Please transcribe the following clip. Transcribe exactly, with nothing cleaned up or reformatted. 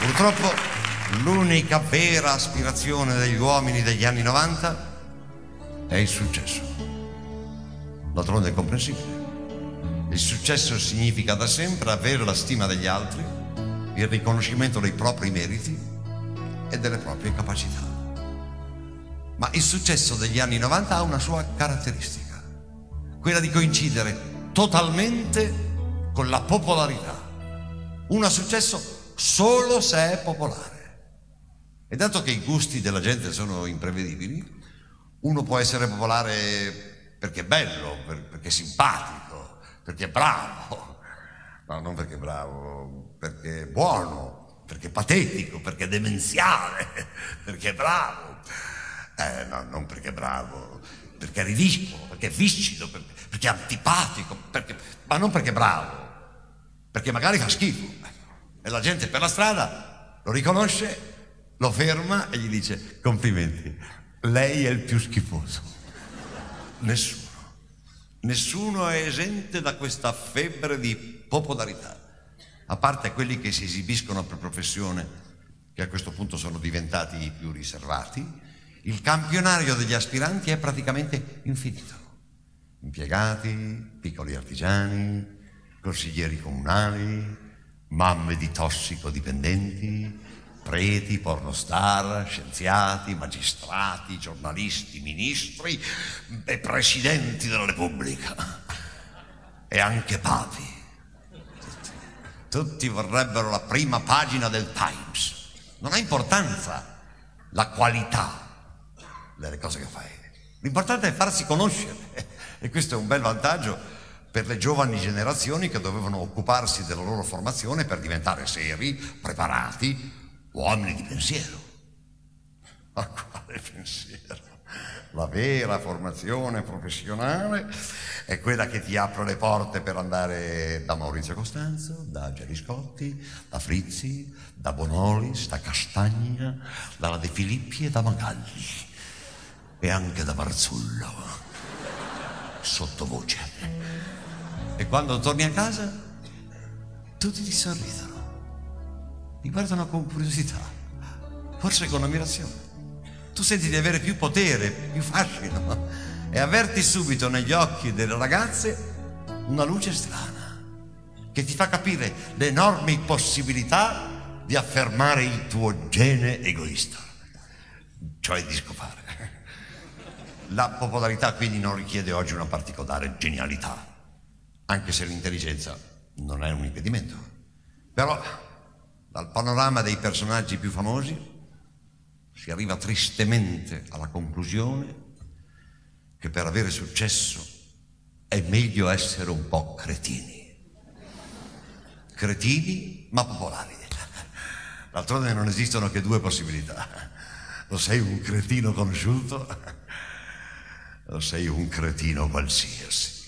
Purtroppo l'unica vera aspirazione degli uomini degli anni novanta è il successo. D'altronde è comprensibile. Il successo significa da sempre avere la stima degli altri, il riconoscimento dei propri meriti e delle proprie capacità. Ma il successo degli anni novanta ha una sua caratteristica, quella di coincidere totalmente con la popolarità. Un successo solo se è popolare. E dato che i gusti della gente sono imprevedibili, uno può essere popolare perché è bello, perché è simpatico, perché è bravo. No, non perché è bravo, perché è buono, perché è patetico, perché è demenziale, perché è bravo. Eh, no, non perché è bravo, perché è ridicolo, perché è viscido, perché, perché è antipatico, perché, ma non perché è bravo, perché magari fa schifo. E la gente per la strada lo riconosce, lo ferma e gli dice: complimenti, lei è il più schifoso. Nessuno, nessuno è esente da questa febbre di popolarità, a parte quelli che si esibiscono per professione, che a questo punto sono diventati più riservati. Il campionario degli aspiranti è praticamente infinito. Impiegati, piccoli artigiani, consiglieri comunali, mamme di tossicodipendenti, preti, pornostar, scienziati, magistrati, giornalisti, ministri e presidenti della Repubblica. E anche papi. Tutti, tutti vorrebbero la prima pagina del Times. Non ha importanza la qualità delle cose che fai. L'importante è farsi conoscere. E questo è un bel vantaggio per le giovani generazioni che dovevano occuparsi della loro formazione per diventare seri, preparati, uomini di pensiero. Ma quale pensiero? La vera formazione professionale è quella che ti apre le porte per andare da Maurizio Costanzo, da Geriscotti, da Frizzi, da Bonolis, da Castagna, dalla De Filippi e da Magalli e anche da Marzullo, sottovoce. E quando torni a casa, tutti ti sorridono, ti guardano con curiosità, forse con ammirazione. Tu senti di avere più potere, più fascino, e avverti subito negli occhi delle ragazze una luce strana che ti fa capire le enormi possibilità di affermare il tuo gene egoista, cioè di scopare. La popolarità quindi non richiede oggi una particolare genialità, anche se l'intelligenza non è un impedimento. Però dal panorama dei personaggi più famosi si arriva tristemente alla conclusione che per avere successo è meglio essere un po' cretini. Cretini ma popolari. D'altronde non esistono che due possibilità: o sei un cretino conosciuto o sei un cretino qualsiasi.